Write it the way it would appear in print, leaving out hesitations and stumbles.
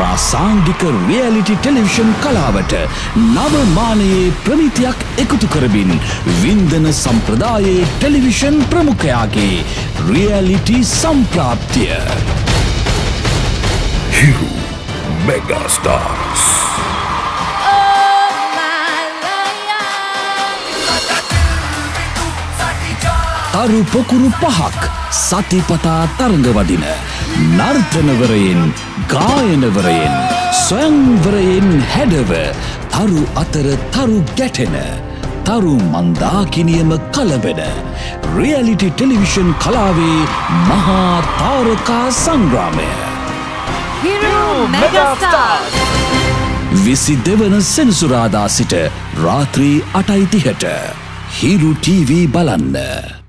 ප්‍රාසංගික reality television කලාවට නව මානයේ ප්‍රමිතියක් එකතු කරමින් වින්දන සම්ප්‍රදායේ ටෙලිවිෂන් ප්‍රමුඛයාගේ රියැලිටි සම්ප්‍රාප්තිය Hiru Mega Stars. තරු පොකුරු පහක් සතිපතා තරඟ වදින නර්තනවරයෙන් ගායනවරයෙන් ස්වයංවරයෙන් හැඩව තරු අතර තරු ගැටෙන තරු මන්දාකිනියම කලබෙන රියැලිටි ටෙලිවිෂන් කලාවේ මහා තාරකා සංග්‍රාමය Hiru Mega Stars 22 වන සෙනසුරාදා සිට රාත්‍රී 8:30ට හිරු TV බලන්න.